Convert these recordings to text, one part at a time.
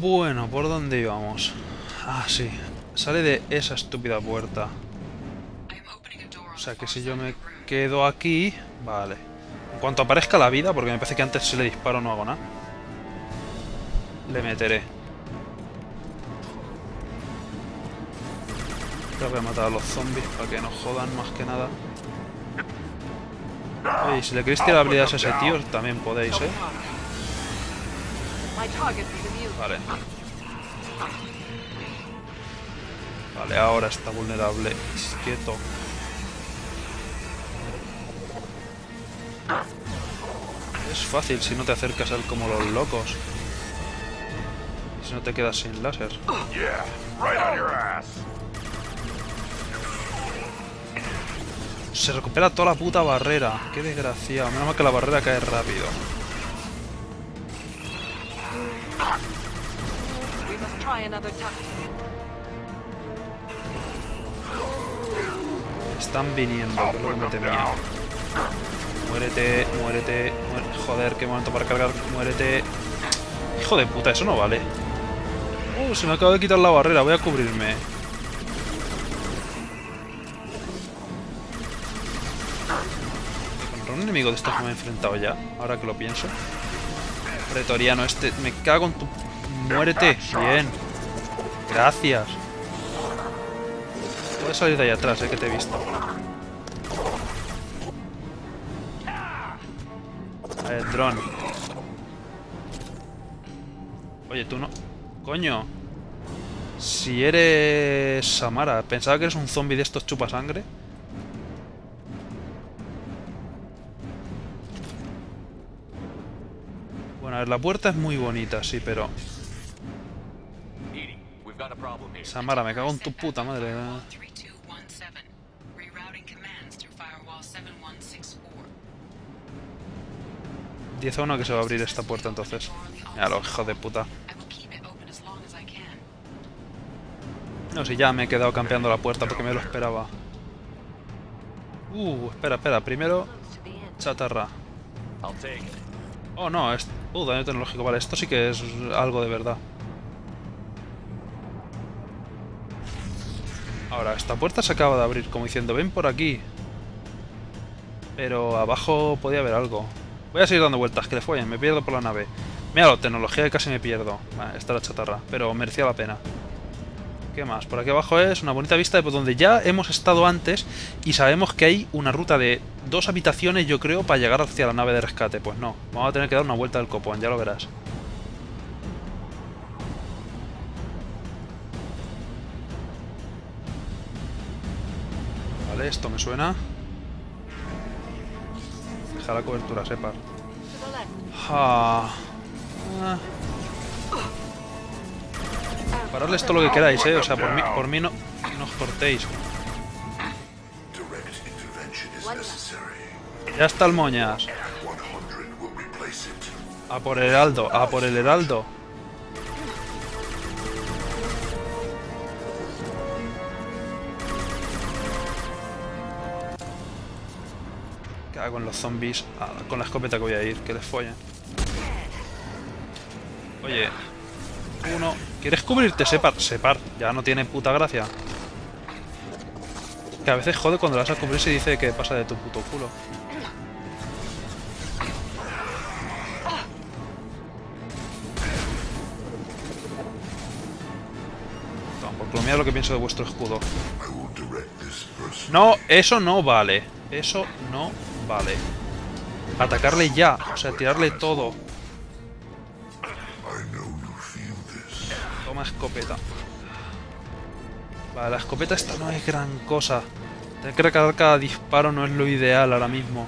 Bueno, ¿por dónde íbamos? Ah, sí. Sale de esa estúpida puerta. O sea que si yo me quedo aquí... Vale. En cuanto aparezca la vida, porque me parece que antes si le disparo no hago nada, le meteré. Tengo que matar a los zombies para que no jodan más que nada. Oye, si le queréis tirar habilidades a ese tío, también podéis, ¿eh? Vale. Vale, ahora está vulnerable. Quieto. Es fácil si no te acercas a él como los locos. Y si no te quedas sin láser. Se recupera toda la puta barrera. Qué desgraciado. Menos mal que la barrera cae rápido. Están viniendo, que es lo que me temía. Muérete, muérete, muérete. Joder, qué momento para cargar. Muérete. Hijo de puta, eso no vale. Se me acaba de quitar la barrera. Voy a cubrirme. ¿Contra un enemigo de estos que me he enfrentado ya? Ahora que lo pienso. Pretoriano este. Me cago en tu... Muérete. Bien. Gracias. Puedes salir de ahí atrás, que te he visto. A ver, dron. Oye, tú no... Coño. Si eres... Samara. Pensaba que eres un zombie de estos chupasangre. Bueno, a ver, la puerta es muy bonita, sí, pero... Samara, me cago en tu puta madre. 10-1 que se va a abrir esta puerta entonces. Ya lo hijo de puta. No, si ya me he quedado campeando la puerta porque me lo esperaba. Espera, espera. Primero, chatarra. Oh, no. Daño tecnológico. Vale, esto sí que es algo de verdad. Ahora, esta puerta se acaba de abrir como diciendo, ven por aquí. Pero abajo podía haber algo. Voy a seguir dando vueltas, que le follen, me pierdo por la nave. Míralo, tecnología y casi me pierdo. Vale, esta era chatarra, pero merecía la pena. ¿Qué más? Por aquí abajo es una bonita vista de por donde ya hemos estado antes y sabemos que hay una ruta de 2 habitaciones, yo creo, para llegar hacia la nave de rescate. Pues no, vamos a tener que dar una vuelta del copón, ya lo verás. Vale, esto me suena. Deja la cobertura, Separ. Paradles todo lo que queráis, o sea, por mí no os cortéis. Ya está el moñas. A por el heraldo, a por el heraldo. Cago en los zombies. Con la escopeta que voy a ir, que les follen. Oye, uno. ¿Quieres cubrirte, Separ? Separ, ya no tiene puta gracia. Que a veces jode cuando la vas a cubrir y dice que pasa de tu puto culo. Toma, por culo, mira lo que pienso de vuestro escudo. No, eso no vale. Eso no vale. Atacarle ya, o sea, tirarle todo. Toma escopeta. Vale, la escopeta esta no es gran cosa. Tener que recargar cada disparo no es lo ideal ahora mismo.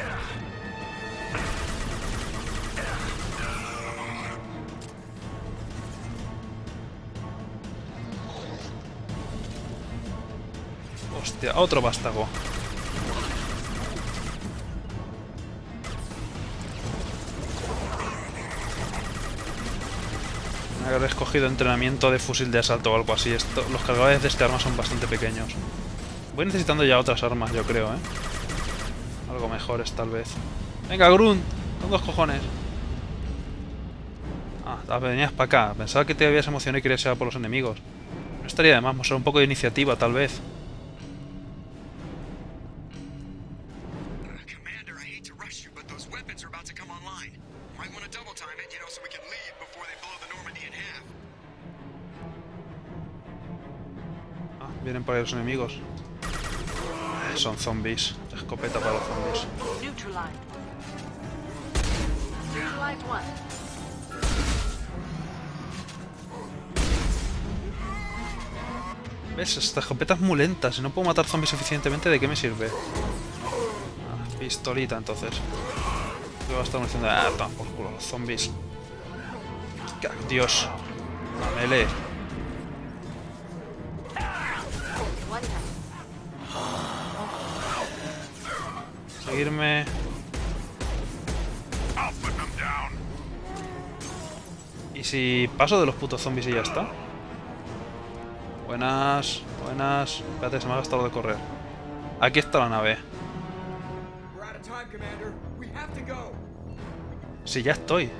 Hostia, otro vástago. Haber escogido entrenamiento de fusil de asalto o algo así. Los cargadores de este arma son bastante pequeños. Voy necesitando ya otras armas, yo creo, Algo mejores, tal vez. Venga, Grunt, con 2 cojones. Ah, venías para acá. Pensaba que te habías emocionado y querías ir a por los enemigos. No estaría de más mostrar un poco de iniciativa, tal vez. Commander, I hate to rush you, but those weapons are about to come online. Might want to double time it, so we can leave before they blow the Normandy in half. Ah, vienen por ahí los enemigos. Son zombies. Escopeta para los zombies. ¿Ves? Esta escopeta es muy lenta. Si no puedo matar zombies eficientemente, ¿de qué me sirve? Ah, pistolita, entonces. Yo voy a estar diciendo... Ah, toma por culo, los zombies. Dios. La melee. Seguirme. ¿Y si paso de los putos zombies y ya está? Buenas, buenas. Espérate, se me ha gastado de correr. Aquí está la nave. Sí, ya estoy.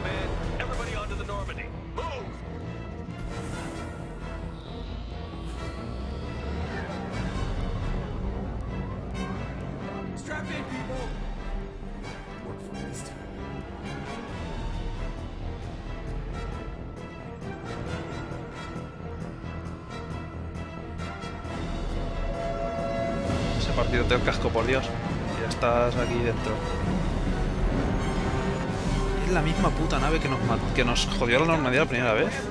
Ese partido te el casco, por Dios. Ya estás aquí dentro. Es la misma puta nave que nos jodió la Normandía la primera vez.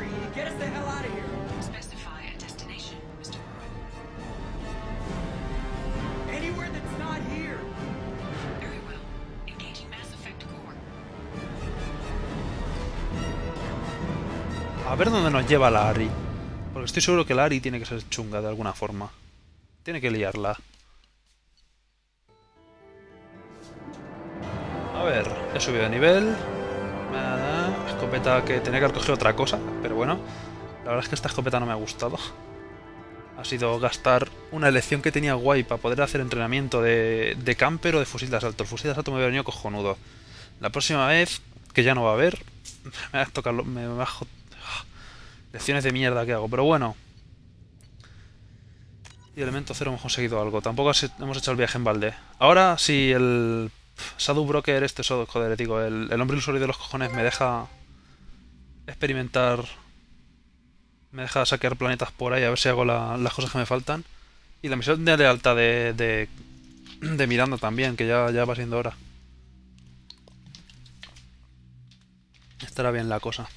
A ver dónde nos lleva la Ari. Porque estoy seguro que la Ari tiene que ser chunga de alguna forma. Tiene que liarla. A ver, he subido de nivel. Escopeta que tenía que haber cogido otra cosa, pero bueno. La verdad es que esta escopeta no me ha gustado. Ha sido gastar una elección que tenía guay para poder hacer entrenamiento de camper o de fusil de asalto. El fusil de asalto me había venido cojonudo. La próxima vez, que ya no va a haber, me va a tocar... lecciones de mierda que hago, pero bueno. Y elemento cero hemos conseguido algo. Tampoco hemos hecho el viaje en balde. Ahora, si el Shadow Broker, joder, digo, el hombre ilusorio de los cojones me deja experimentar, me deja saquear planetas por ahí a ver si hago las cosas que me faltan. Y la misión de lealtad de Miranda también, que ya va siendo hora. Estará bien la cosa.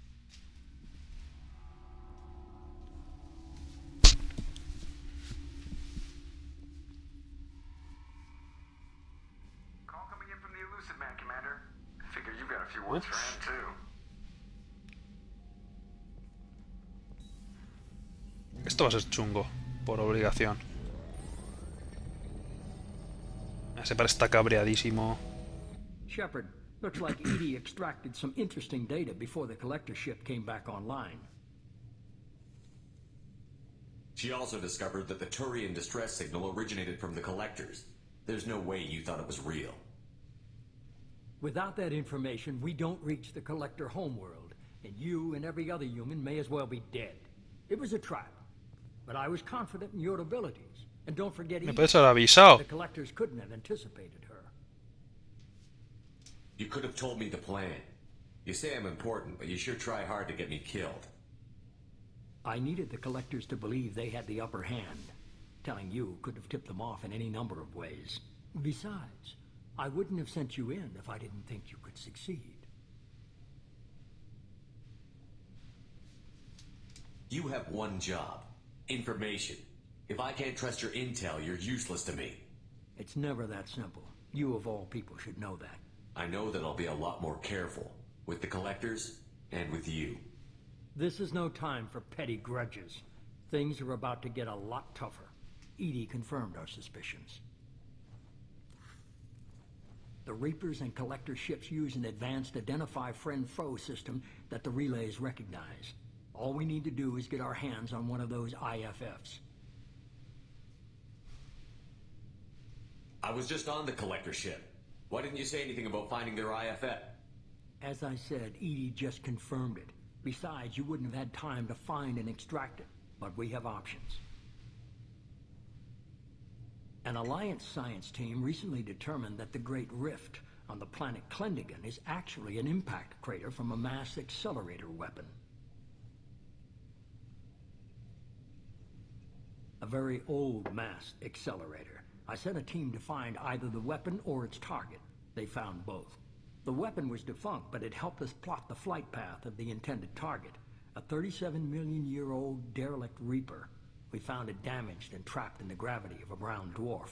Esto va a ser chungo, por obligación. Ese parece está cabreadísimo. Shepard, looks like EDI extracted some interesting data before the collector ship came back online. She also discovered that the Turian distress signal originated from the collectors. There's no way you thought it was real. Without that information, we don't reach the collector homeworld, and you and every other human may as well be dead. It was a trap, but I was confident in your abilities. And don't forget, Me puedes haber avisado. The collectors couldn't have anticipated her. You could have told me the plan. You say I'm important, but you sure try hard to get me killed. I needed the collectors to believe they had the upper hand. Telling you could have tipped them off in any number of ways. Besides, I wouldn't have sent you in if I didn't think you could succeed. You have one job. Information. If I can't trust your intel, you're useless to me. It's never that simple. You of all people should know that. I know that I'll be a lot more careful. With the collectors, and with you. This is no time for petty grudges. Things are about to get a lot tougher. EDI confirmed our suspicions. The Reapers and Collector ships use an advanced Identify Friend-Foe system that the relays recognize. All we need to do is get our hands on one of those IFFs. I was just on the Collector ship. Why didn't you say anything about finding their IFF? As I said, EDI just confirmed it. Besides, you wouldn't have had time to find and extract it. But we have options. An Alliance science team recently determined that the Great Rift on the planet Klendigan is actually an impact crater from a mass accelerator weapon. A very old mass accelerator. I sent a team to find either the weapon or its target. They found both. The weapon was defunct, but it helped us plot the flight path of the intended target. A 37-million-year-old derelict Reaper. We found it damaged and trapped in the gravity of a brown dwarf.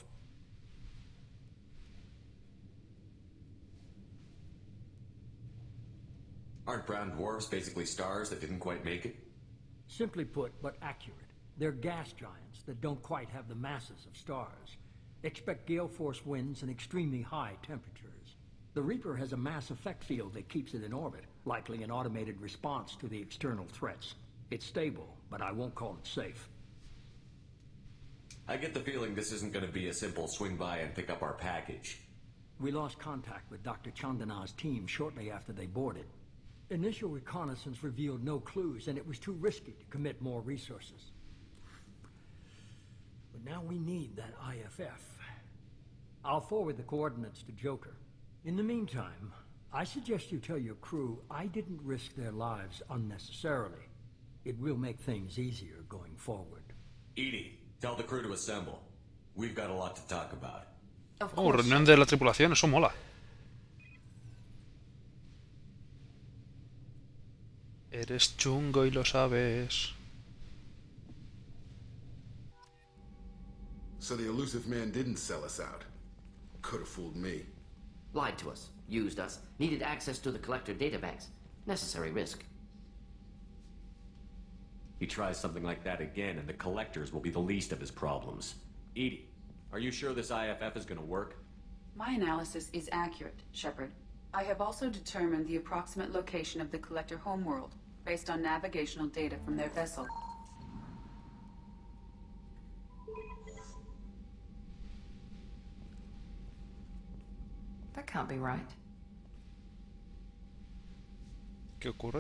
Aren't brown dwarfs basically stars that didn't quite make it? Simply put, but accurate. They're gas giants that don't quite have the masses of stars. Expect gale force winds and extremely high temperatures. The Reaper has a mass effect field that keeps it in orbit, likely an automated response to the external threats. It's stable, but I won't call it safe. I get the feeling this isn't going to be a simple swing by and pick up our package. We lost contact with Dr. Chandana's team shortly after they boarded. Initial reconnaissance revealed no clues, and it was too risky to commit more resources. But now we need that IFF. I'll forward the coordinates to Joker. In the meantime, I suggest you tell your crew I didn't risk their lives unnecessarily. It will make things easier going forward. EDI, tell the crew to assemble. We've got a lot to talk about. Oh, reunión de la tripulación, eso mola. Eres chungo y lo sabes. So the elusive man didn't sell us out. Could have fooled me. Lied to us, used us, needed access to the Collector databanks. Necessary risk. He tries something like that again, and the Collectors will be the least of his problems. EDI, are you sure this IFF is going to work? My analysis is accurate, Shepard. I have also determined the approximate location of the Collector homeworld, based on navigational data from their vessel. That can't be right. ¿Qué ocurre?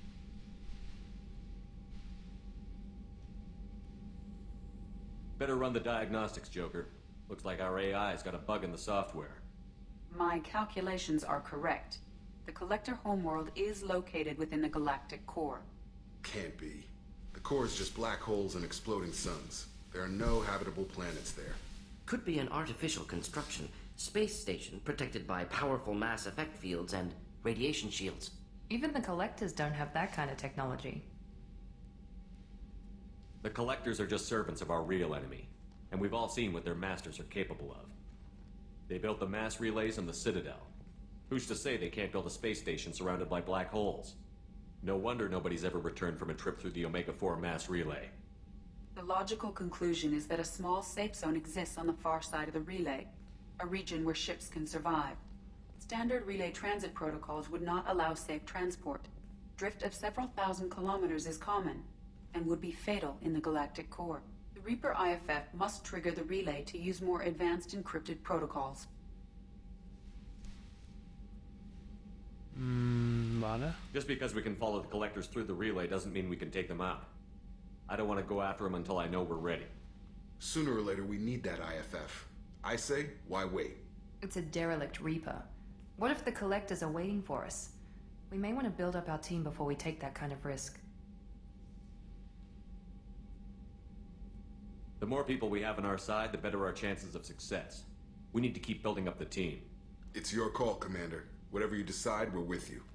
Better run the diagnostics, Joker. Looks like our AI's got a bug in the software. My calculations are correct. The Collector homeworld is located within the galactic core. Can't be. The core is just black holes and exploding suns. There are no habitable planets there. Could be an artificial construction. Space station protected by powerful mass effect fields and radiation shields. Even the Collectors don't have that kind of technology. The Collectors are just servants of our real enemy, and we've all seen what their masters are capable of. They built the mass relays and the Citadel. Who's to say they can't build a space station surrounded by black holes? No wonder nobody's ever returned from a trip through the Omega-4 mass relay. The logical conclusion is that a small safe zone exists on the far side of the relay, a region where ships can survive. Standard relay transit protocols would not allow safe transport. Drift of several thousand kilometers is common, and would be fatal in the galactic core. The Reaper IFF must trigger the relay to use more advanced encrypted protocols. Vale. Just because we can follow the Collectors through the relay doesn't mean we can take them out. I don't want to go after them until I know we're ready. Sooner or later, we need that IFF. I say, why wait? It's a derelict Reaper. What if the Collectors are waiting for us? We may want to build up our team before we take that kind of risk. The more people we have on our side, the better our chances of success. We need to keep building up the team. It's your call, Commander. Whatever you decide, we're with you.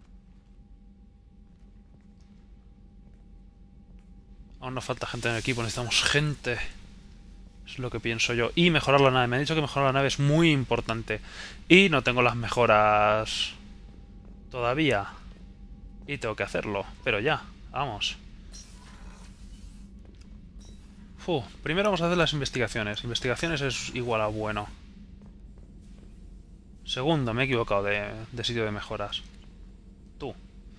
Aún nos falta gente en el equipo, necesitamos gente. Es lo que pienso yo. Y mejorar la nave. Me han dicho que mejorar la nave es muy importante. Y no tengo las mejoras todavía. Y tengo que hacerlo. Pero ya, vamos. Primero vamos a hacer las investigaciones. Investigaciones es igual a bueno. Segundo, me he equivocado de sitio de mejoras. Tú.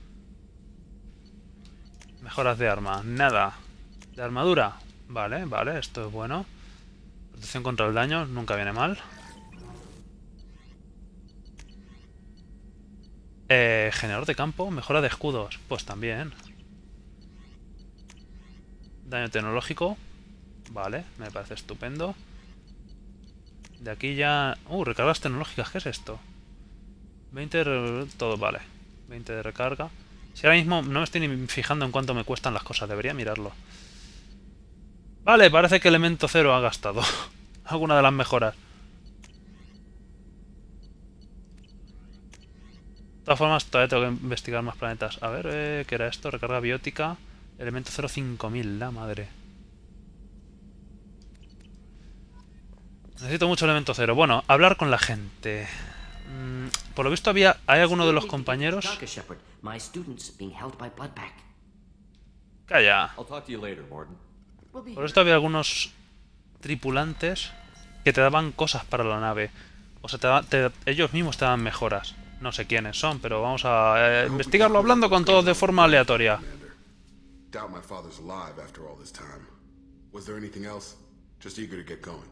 Mejoras de arma. Nada. De armadura. Vale, vale, esto es bueno. Protección contra el daño, nunca viene mal. Generador de campo, mejora de escudos. Pues también. Daño tecnológico. Vale, me parece estupendo. De aquí ya... recargas tecnológicas, ¿qué es esto? 20 de... todo, vale. 20 de recarga. Si ahora mismo no me estoy ni fijando en cuánto me cuestan las cosas, debería mirarlo. Vale, parece que Elemento Cero ha gastado alguna de las mejoras. De todas formas, todavía tengo que investigar más planetas. A ver, ¿qué era esto? Recarga biótica. Elemento 0 5000, la madre. Necesito mucho elemento cero. Bueno, hablar con la gente. Por lo visto hay alguno de los compañeros... Calla. Por esto había algunos tripulantes que te daban cosas para la nave. O sea, ellos mismos te daban mejoras. No sé quiénes son, pero vamos a investigarlo hablando con todos de forma aleatoria. Doubt my father's alive after all this time. Was there anything else? Just eager to get going.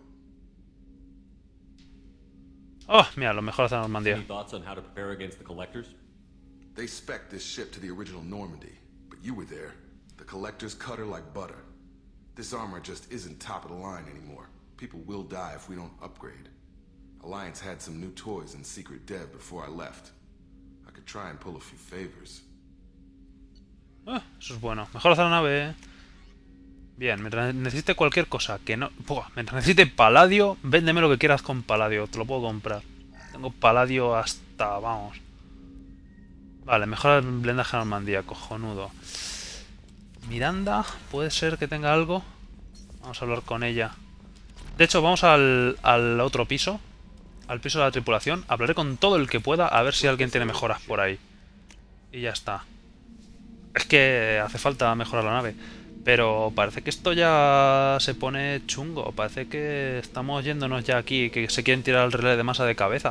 Oh, mira, lo mejor hace Normandía. Any thoughts on how to prepare against the Collectors? They spec'd this ship to the original Normandy, but you were there. The Collectors cut her like butter. This armor just isn't top of the line anymore. People will die if we don't upgrade. Alliance had some new toys in secret dev before I left. I could try and pull a few favors. Eso es bueno. Mejor hacer la nave, Bien, mientras necesite cualquier cosa que no... mientras necesite paladio, véndeme lo que quieras con paladio. Te lo puedo comprar. Tengo paladio hasta... vamos. Vale, mejor el blindaje de Normandía, cojonudo. Miranda, puede ser que tenga algo. Vamos a hablar con ella. De hecho, vamos al otro piso. Al piso de la tripulación. Hablaré con todo el que pueda a ver si alguien tiene mejoras por ahí. Y ya está. Es que hace falta mejorar la nave. Pero parece que esto ya se pone chungo. Parece que estamos yéndonos ya aquí. Que se quieren tirar el relé de masa de cabeza.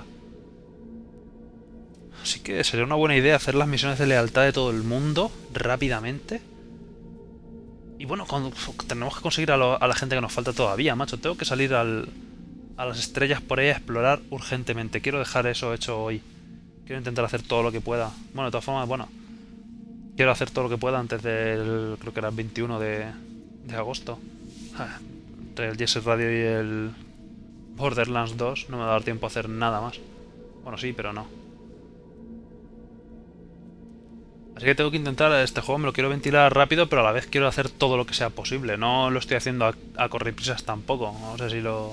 Así que sería una buena idea hacer las misiones de lealtad de todo el mundo rápidamente. Y bueno, tenemos que conseguir a la gente que nos falta todavía, macho. Tengo que salir a las estrellas por ahí a explorar urgentemente. Quiero dejar eso hecho hoy. Quiero intentar hacer todo lo que pueda. Bueno, de todas formas, bueno... quiero hacer todo lo que pueda antes del... creo que era el 21 de agosto. Entre el Jet Radio y el Borderlands 2 no me va a dar tiempo a hacer nada más. Bueno, sí, pero no. Así que tengo que intentar... este juego me lo quiero ventilar rápido, pero a la vez quiero hacer todo lo que sea posible. No lo estoy haciendo a correprisas tampoco. No sé si lo...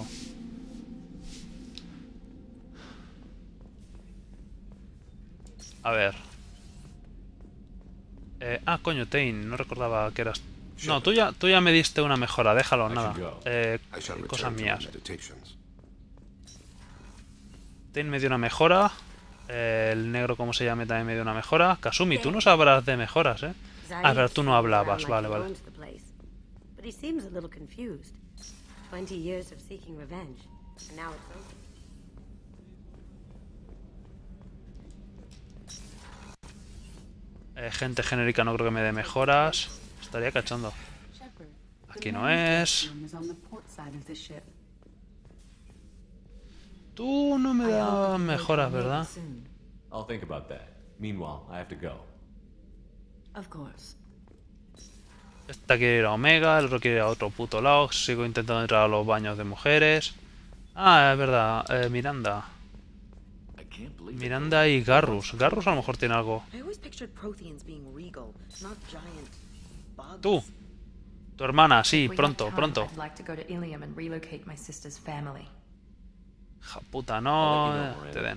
a ver... coño, Tain, no recordaba que eras... no, tú ya me diste una mejora, déjalo, nada. Cosas mías. Tain me dio una mejora. El negro, como se llame, también me dio una mejora. Kasumi, tú no sabrás de mejoras, pero tú no hablabas, vale. Gente genérica no creo que me dé mejoras. Estaría cachondo. Aquí no es. Tú no me das mejoras, ¿verdad? I'll think about that. Meanwhile, I have to go. Of course. Esta quiere ir a Omega, el otro quiere ir a otro puto lado. Sigo intentando entrar a los baños de mujeres. Es verdad. Miranda. Miranda y Garrus. Garrus a lo mejor tiene algo. Tú. Tu hermana, sí, pronto. Ja puta, no te den.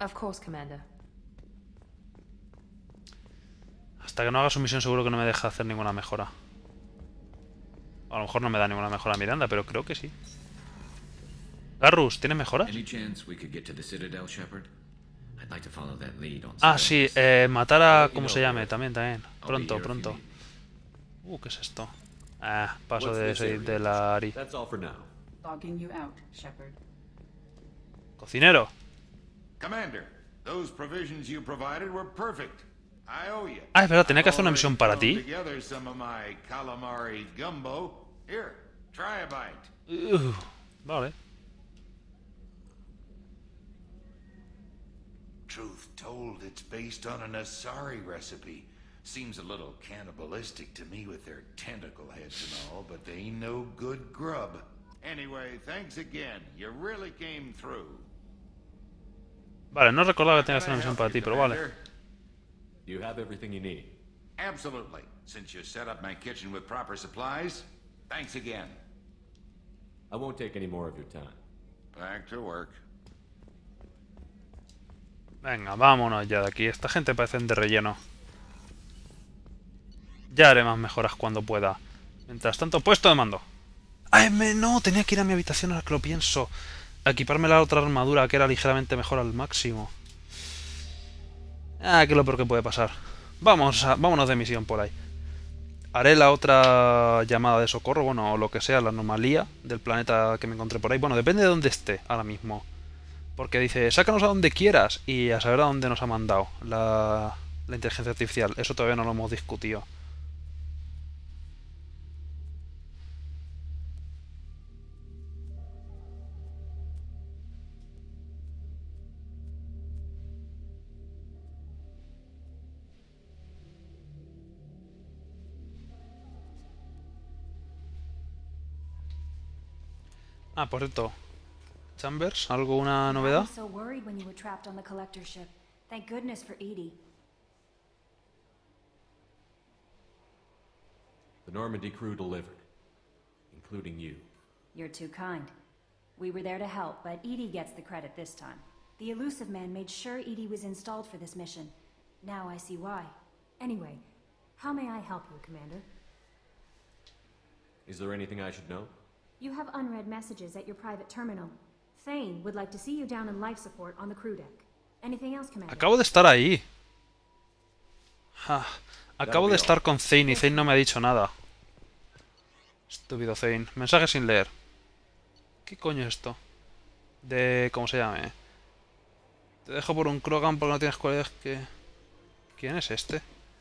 Hasta que no haga su misión seguro que no me deja hacer ninguna mejora. A lo mejor no me da ninguna mejora a Miranda, pero creo que sí. Garrus, ¿tienes mejoras? Sí, matar a... ¿cómo se llame? También. Pronto. ¿Qué es esto? Paso de la Ari. Cocinero. Es verdad, tenía que hacer una misión para ti. Vale. Truth told, it's based on an Asari recipe. Seems a little cannibalistic to me with their tentacle heads and all, but they ain't no good grub. Anyway, thanks again. You really came through. Vale, no recordaba que tenía que hacer una misión para ti, pero vale. You have everything you need. Absolutely. Since you set up my kitchen with proper supplies, thanks again. I won't take any more of your time. Back to work. Venga, vámonos ya de aquí. Esta gente parece de relleno. Ya haré más mejoras cuando pueda. Mientras tanto, puesto de mando. ¡Ay, no! Tenía que ir a mi habitación ahora que lo pienso. A equiparme la otra armadura que era ligeramente mejor al máximo. Ah, que es lo peor que puede pasar. Vámonos de misión por ahí. Haré la otra llamada de socorro, bueno, o lo que sea, la anomalía del planeta que me encontré por ahí. Bueno, depende de dónde esté ahora mismo. Porque dice, sácanos a donde quieras. Y a saber a dónde nos ha mandado la inteligencia artificial. Eso todavía no lo hemos discutido. Ah, por cierto. Chambers, ¿alguna novedad? I was so worried when you were trapped on the collector ship. Thank goodness for Edie. The Normandy crew delivered, including you. You're too kind. We were there to help, but Edie gets the credit this time. The Elusive Man made sure Edie was installed for this mission. Now I see why. Anyway, how may I help you, Commander? Is there anything I should know? You have unread messages at your private terminal. Thane would like to see you down in life support on the crew deck. Anything else, Commander? Acabo de estar ahí. Acabo de estar con Thane y Thane no me ha dicho nada. Estúpido Thane. Mensaje sin leer. ¿Qué coño es esto? De... ¿cómo se llame? Te dejo por un Krogan porque no tienes cualidades que... ¿Quién es este?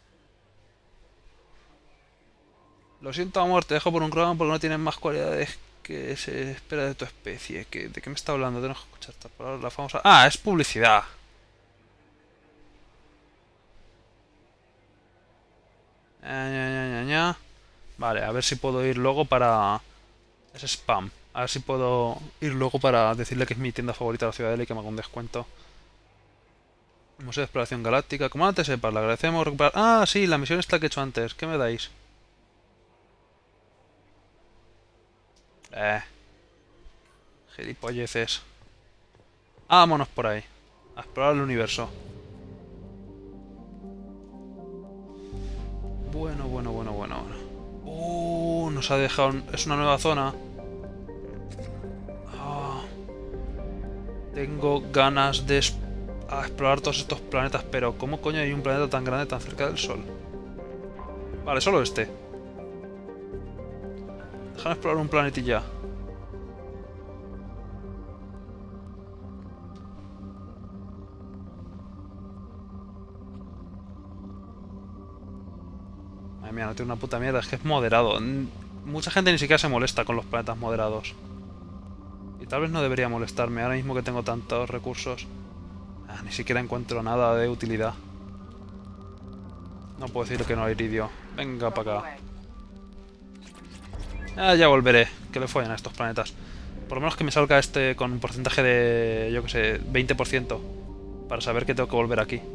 Lo siento, amor, te dejo por un Krogan porque no tienes más cualidades que se espera de tu especie. ¿De qué me está hablando? Tengo que escuchar esta palabra, la famosa... ¡Ah! Es publicidad. Vale, a ver si puedo ir luego para... Es spam. A ver si puedo ir luego para decirle que es mi tienda favorita de la Ciudadela y que me haga un descuento. Museo de Exploración Galáctica. Como antes sepas, le agradecemos recuperar... Ah, sí, la misión esta que he hecho antes. ¿Qué me dais? Gilipolleces. Vámonos por ahí. A explorar el universo. Bueno. Nos ha dejado... Es una nueva zona. Tengo ganas de explorar todos estos planetas, pero ¿cómo coño hay un planeta tan grande tan cerca del Sol? Vale, solo este. Déjame explorar un planetilla. Madre mía, no tiene una puta mierda, es que es moderado. Mucha gente ni siquiera se molesta con los planetas moderados. Y tal vez no debería molestarme, ahora mismo que tengo tantos recursos. Ni siquiera encuentro nada de utilidad. No puedo decir que no, Iridio. Venga para acá. Ya volveré, que le follen a estos planetas. Por lo menos que me salga este con un porcentaje de, yo que sé, 20%. Para saber que tengo que volver aquí.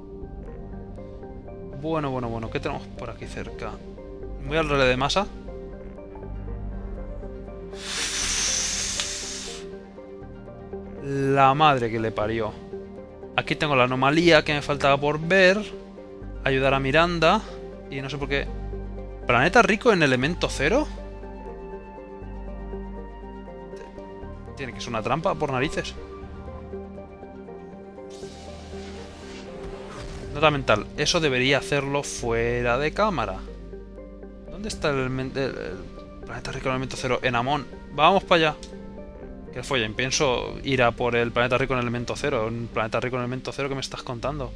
Bueno, ¿qué tenemos por aquí cerca? Voy al relé de masa. La madre que le parió. Aquí tengo la anomalía que me faltaba por ver. Ayudar a Miranda. Y no sé por qué. ¿Planeta rico en elemento cero? Tiene que ser una trampa por narices. Nota mental. Eso debería hacerlo fuera de cámara. ¿Dónde está el planeta rico en elemento cero? En Amon. Vamos para allá. Que follen. Pienso ir a por el planeta rico en elemento cero. Un planeta rico en elemento cero que me estás contando.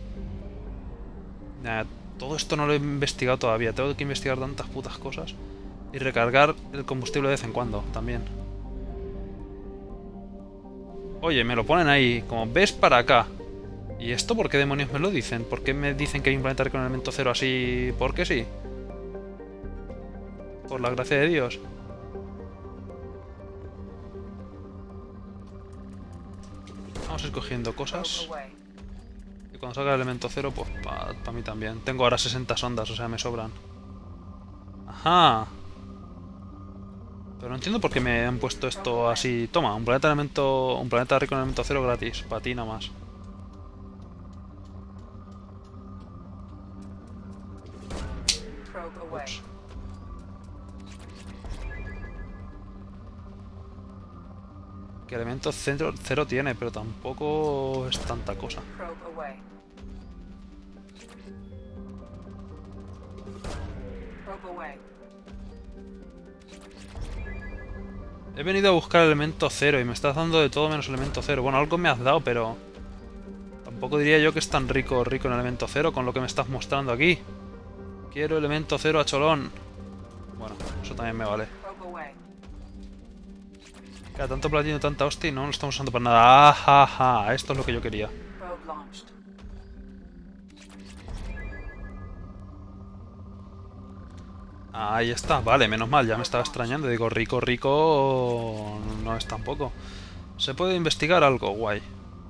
Todo esto no lo he investigado todavía. Tengo que investigar tantas putas cosas. Y recargar el combustible de vez en cuando también. Oye, me lo ponen ahí. Como ves para acá. ¿Y esto por qué demonios me lo dicen? ¿Por qué me dicen que hay un planeta rico en elemento cero así? ¿Por qué sí? Por la gracia de Dios. Vamos escogiendo cosas. Y cuando salga el elemento cero, pues para mí también. Tengo ahora 60 sondas, o sea, me sobran. Ajá. Pero no entiendo por qué me han puesto esto así. Toma, un planeta rico en elemento cero gratis. Para ti nada más. Ups. Que elemento cero tiene, pero tampoco es tanta cosa. He venido a buscar elemento cero y me estás dando de todo menos elemento cero. Bueno, algo me has dado, pero tampoco diría yo que es tan rico en elemento cero con lo que me estás mostrando aquí. Quiero elemento cero a cholón. Bueno, eso también me vale. Cada tanto platino, tanta hostia y no lo estamos usando para nada. Ajaja, esto es lo que yo quería. Ahí está, vale, menos mal, ya me estaba extrañando. Digo, rico no es tampoco. Se puede investigar algo, guay.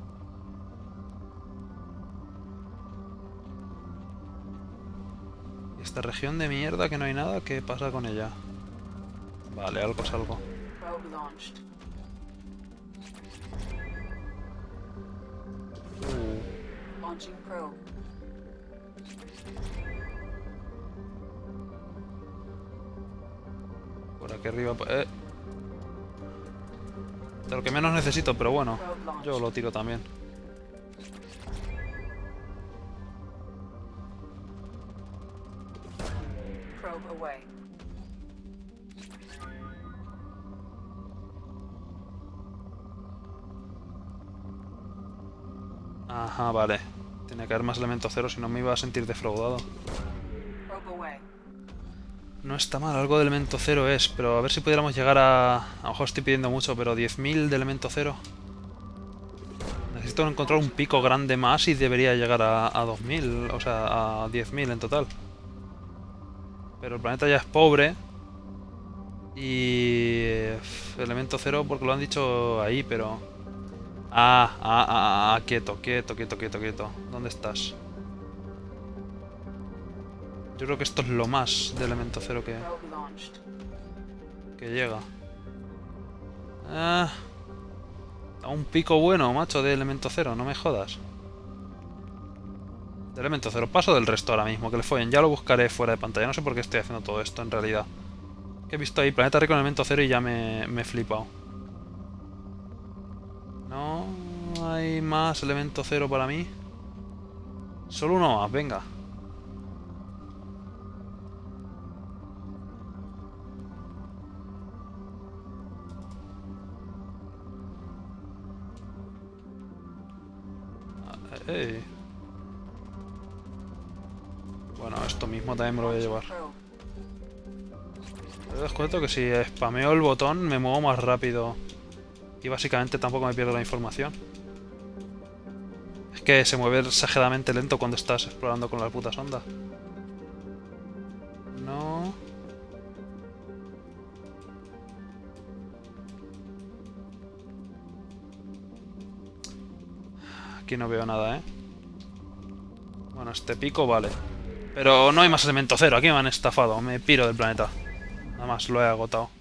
¿Y esta región de mierda que no hay nada? ¿Qué pasa con ella? Vale, algo es algo. Por aquí arriba... De lo que menos necesito, pero bueno. Yo lo tiro también. Ajá, vale. Tiene que haber más elemento cero, si no me iba a sentir defraudado. No está mal, algo de elemento cero es, pero a ver si pudiéramos llegar a lo mejor estoy pidiendo mucho, pero 10.000 de elemento cero. Necesito encontrar un pico grande más y debería llegar a 2.000, o sea, a 10.000 en total. Pero el planeta ya es pobre. Y... elemento cero porque lo han dicho ahí, pero... quieto. ¿Dónde estás? Yo creo que esto es lo más de elemento cero que llega. A un pico bueno, macho, de elemento cero, no me jodas. De elemento cero, paso del resto ahora mismo, que le follen. Ya lo buscaré fuera de pantalla, no sé por qué estoy haciendo todo esto en realidad. Que he visto ahí, planeta rico en elemento cero y ya me he flipado. No hay más elemento cero para mí. Solo uno más, venga. Bueno, esto mismo también me lo voy a llevar. Te das cuenta que si spameo el botón me muevo más rápido. Y básicamente tampoco me pierdo la información. Es que se mueve exageradamente lento cuando estás explorando con la puta sonda. No. Aquí no veo nada, ¿eh? Bueno, este pico vale. Pero no hay más elemento cero, aquí me han estafado. Me piro del planeta. Nada más, lo he agotado.